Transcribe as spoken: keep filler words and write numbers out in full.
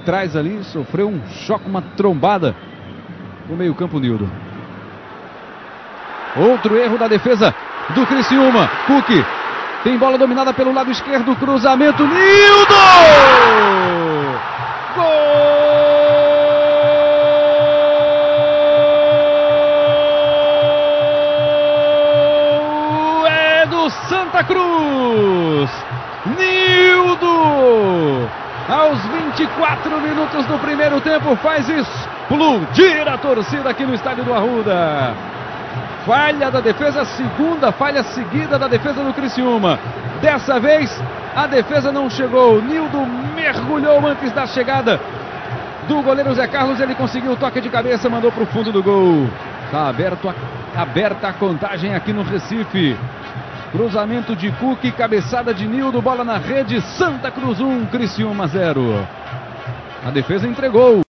trás ali, sofreu um choque, uma trombada no meio campo, Nildo. Outro erro da defesa do Criciúma. Cook tem bola dominada pelo lado esquerdo, cruzamento, Nildo! Gol! É do Santa Cruz! Nildo! Aos vinte e quatro minutos do primeiro tempo faz explodir a torcida aqui no estádio do Arruda. Falha da defesa, segunda falha seguida da defesa do Criciúma. Dessa vez a defesa não chegou. Nildo mergulhou antes da chegada do goleiro Zé Carlos. Ele conseguiu o toque de cabeça, mandou para o fundo do gol. Está aberto a, aberta a contagem aqui no Recife. Cruzamento de Cook, cabeçada de Nildo, bola na rede. Santa Cruz um, Criciúma zero. A defesa entregou.